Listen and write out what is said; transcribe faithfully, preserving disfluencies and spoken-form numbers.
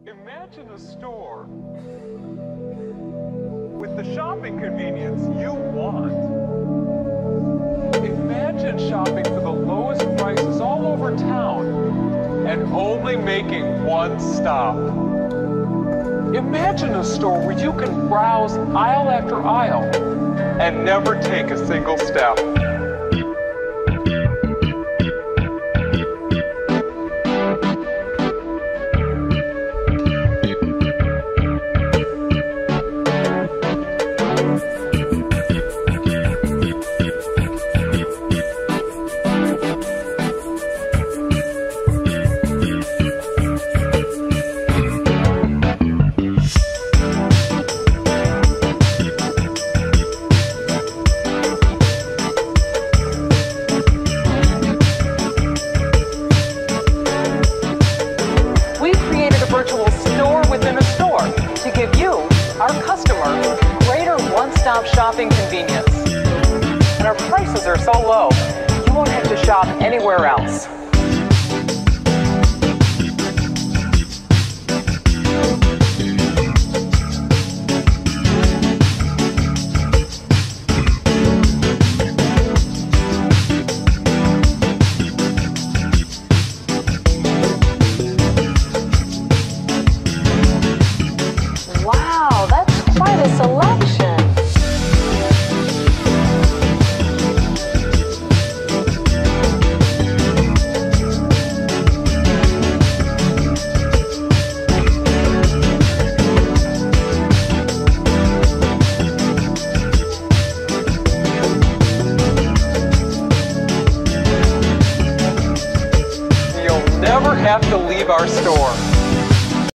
Imagine a store with the shopping convenience you want. Imagine shopping for the lowest prices all over town and only making one stop. Imagine a store where you can browse aisle after aisle and never take a single step. Virtual store within a store to give you, our customer, greater one-stop shopping convenience. And our prices are so low, you won't have to shop anywhere else. Wow, that's quite a selection. You'll never have to leave our store.